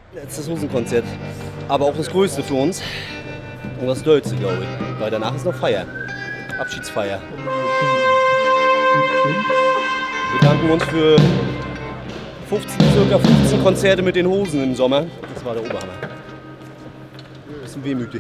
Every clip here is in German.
Letztes Hosenkonzert. Aber auch das größte für uns. Und das Dollste, glaube ich. Weil danach ist noch Feier. Abschiedsfeier. Wir bedanken uns für ca. 15 Konzerte mit den Hosen im Sommer. Das war der Oberhammer. Bisschen wehmütig.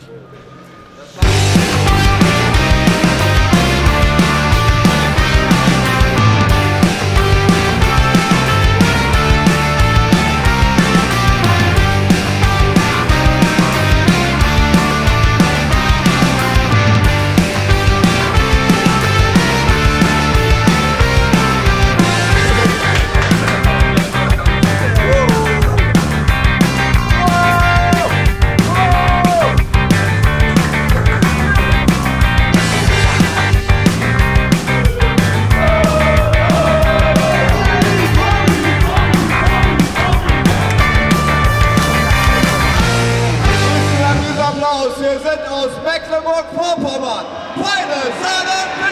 Wir sind aus Mecklenburg-Vorpommern. Feine Sahne!